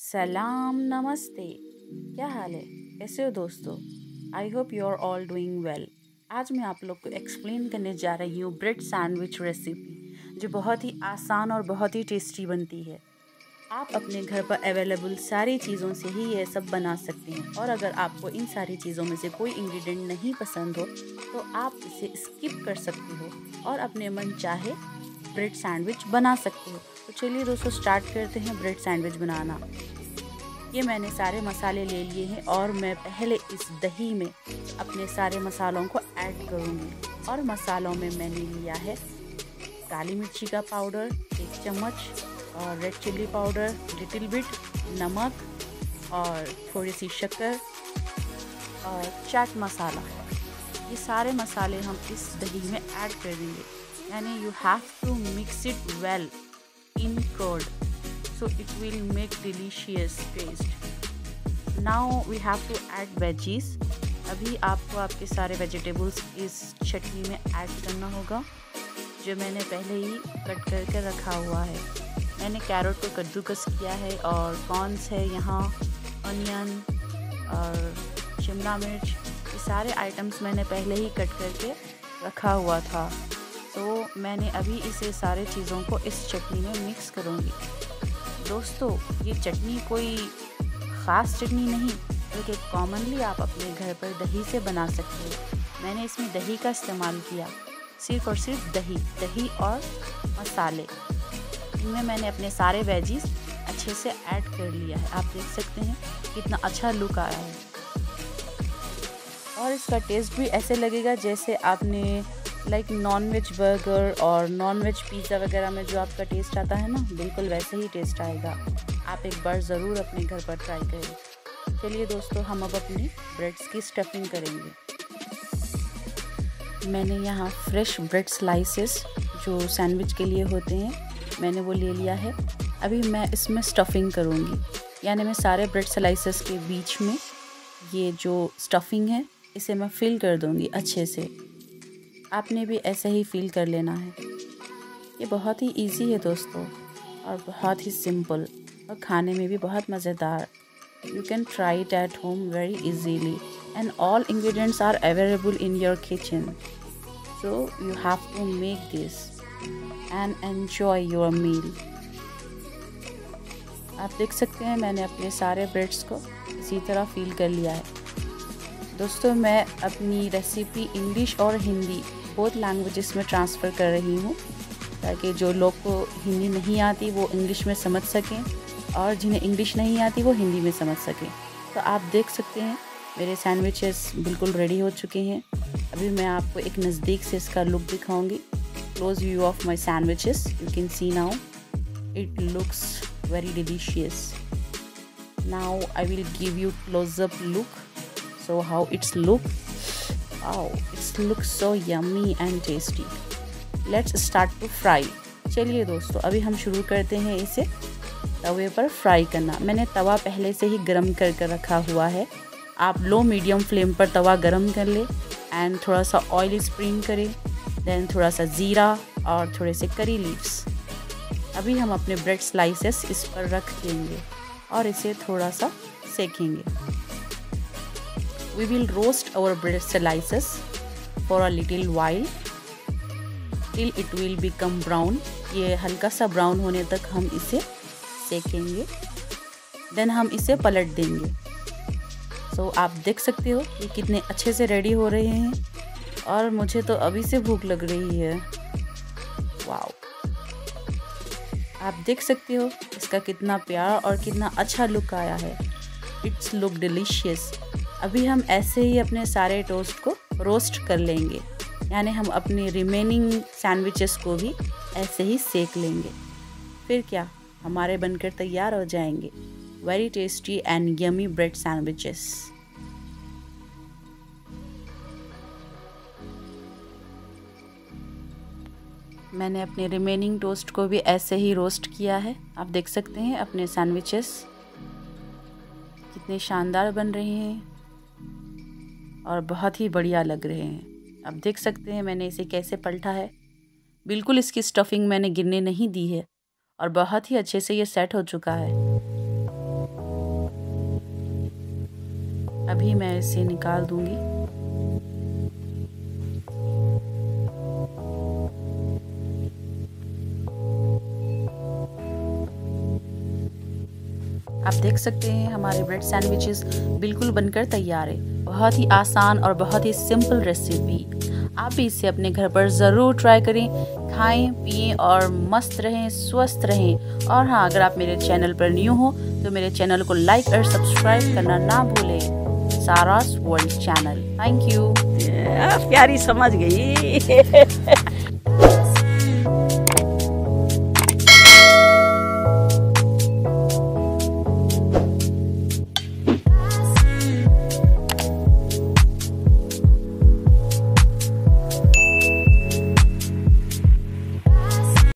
सलाम नमस्ते। क्या हाल है? कैसे हो दोस्तों? I hope you are all doing well. आज मैं आप लोग को एक्सप्लेन करने जा रही हूँ ब्रेड सैंडविच रेसिपी, जो बहुत ही आसान और बहुत ही टेस्टी बनती है। आप अपने घर पर अवेलेबल सारी चीज़ों से ही ये सब बना सकते हैं, और अगर आपको इन सारी चीज़ों में से कोई इंग्रेडिएंट नहीं पसंद हो तो आप इसे स्किप कर सकते हो और अपने मन चाहे ब्रेड सैंडविच बना सकते हो। तो चलिए दोस्तों, स्टार्ट करते हैं ब्रेड सैंडविच बनाना। ये मैंने सारे मसाले ले लिए हैं और मैं पहले इस दही में अपने सारे मसालों को ऐड करूँगी। और मसालों में मैंने लिया है काली मिर्ची का पाउडर 1 चम्मच, और red chilli powder little bit, नमक और थोड़ी सी शक्कर और चाट मसाला। ये सारे मसाले हम इस दही में ऐड कर देंगे, यानी you have to mix it well in curd, so it will make delicious taste. Now we have to add veggies. अभी आपको आपके सारे वेजिटेबल्स इस चटनी में ऐड करना होगा, जो मैंने पहले ही कट करके रखा हुआ है। मैंने कैरेट को कद्दूकस किया है, और कॉर्न्स है यहाँ, अनियन और शिमला मिर्च, ये सारे आइटम्स मैंने पहले ही कट करके रखा हुआ था। तो मैंने अभी इसे सारे चीज़ों को इस चटनी में मिक्स करूँगी। दोस्तों, ये चटनी कोई ख़ास चटनी नहीं, बल्कि कॉमनली आप अपने घर पर दही से बना सकते हो। मैंने इसमें दही का इस्तेमाल किया, सिर्फ़ और सिर्फ दही और मसाले। इनमें मैंने अपने सारे वेजीज अच्छे से ऐड कर लिया है। आप देख सकते हैं कितना अच्छा लुक आया है, और इसका टेस्ट भी ऐसे लगेगा जैसे आपने नॉन वेज बर्गर और नॉन वेज पिज़्ज़ा वगैरह में जो आपका टेस्ट आता है ना, बिल्कुल वैसे ही टेस्ट आएगा। आप एक बार ज़रूर अपने घर पर ट्राई करें। चलिए दोस्तों, हम अब अपनी ब्रेड्स की स्टफिंग करेंगे। मैंने यहाँ फ्रेश ब्रेड स्लाइसेस जो सैंडविच के लिए होते हैं, मैंने वो ले लिया है। अभी मैं इसमें स्टफिंग करूँगी, यानी मैं सारे ब्रेड स्लाइसेस के बीच में ये जो स्टफिंग है इसे मैं फिल कर दूँगी अच्छे से। आपने भी ऐसे ही फील कर लेना है। ये बहुत ही इजी है दोस्तों, और बहुत ही सिंपल, और खाने में भी बहुत मज़ेदार। You can try it at home very easily, and all ingredients are available in your kitchen, so you have to make this and enjoy your meal. आप देख सकते हैं मैंने अपने सारे ब्रेड्स को इसी तरह फील कर लिया है। दोस्तों, मैं अपनी रेसिपी इंग्लिश और हिंदी बोथ लैंग्वेजेस में ट्रांसफ़र कर रही हूँ, ताकि जो लोग को हिंदी नहीं आती वो इंग्लिश में समझ सकें, और जिन्हें इंग्लिश नहीं आती वो हिंदी में समझ सकें। तो आप देख सकते हैं मेरे सैंडविचेस बिल्कुल रेडी हो चुके हैं। अभी मैं आपको एक नज़दीक से इसका लुक दिखाऊंगी। Close view of my sandwiches, you can see now it looks very delicious. Now I will give you close-up look, so how it's look. Wow, it's looks so yummy and tasty. Let's start to fry. चलिए दोस्तों, अभी हम शुरू करते हैं इसे तवे पर फ्राई करना। मैंने तवा पहले से ही गरम कर रखा हुआ है। आप लो मीडियम फ्लेम पर तवा गरम कर ले, एंड थोड़ा सा ऑयल स्प्रिंग करें, देन थोड़ा सा ज़ीरा और थोड़े से करी लीव्स। अभी हम अपने ब्रेड स्लाइसेस इस पर रख देंगे और इसे थोड़ा सा सेकेंगे। We will roast our bread slices for a little while till it will become brown. ये हल्का सा ब्राउन होने तक हम इसे सेकेंगे, देन हम इसे पलट देंगे। सो आप देख सकते हो ये कितने अच्छे से रेडी हो रहे हैं, और मुझे तो अभी से भूख लग रही है। वाओ, आप देख सकते हो इसका कितना प्यारा और कितना अच्छा लुक आया है। It's look delicious. अभी हम ऐसे ही अपने सारे टोस्ट को रोस्ट कर लेंगे, यानी हम अपनी रिमेनिंग सैंडविचेस को भी ऐसे ही सेक लेंगे। फिर क्या, हमारे बनकर तैयार हो जाएंगे very tasty and yummy bread sandwiches. मैंने अपने रिमेनिंग टोस्ट को भी ऐसे ही रोस्ट किया है। आप देख सकते हैं अपने सैंडविचेस कितने शानदार बन रहे हैं और बहुत ही बढ़िया लग रहे हैं। आप देख सकते हैं मैंने इसे कैसे पलटा है। बिल्कुल इसकी स्टफिंग मैंने गिरने नहीं दी है और बहुत ही अच्छे से ये सेट हो चुका है। अभी मैं इसे निकाल दूंगी। आप देख सकते हैं हमारे ब्रेड सैंडविचेस बिल्कुल बनकर तैयार है। बहुत ही आसान और बहुत ही सिंपल रेसिपी। आप भी इसे अपने घर पर ज़रूर ट्राई करें, खाएं पिएं और मस्त रहें, स्वस्थ रहें। और हाँ, अगर आप मेरे चैनल पर न्यू हो तो मेरे चैनल को लाइक और सब्सक्राइब करना ना भूलें। Sara's world channel. Thank you. प्यारी समझ गई।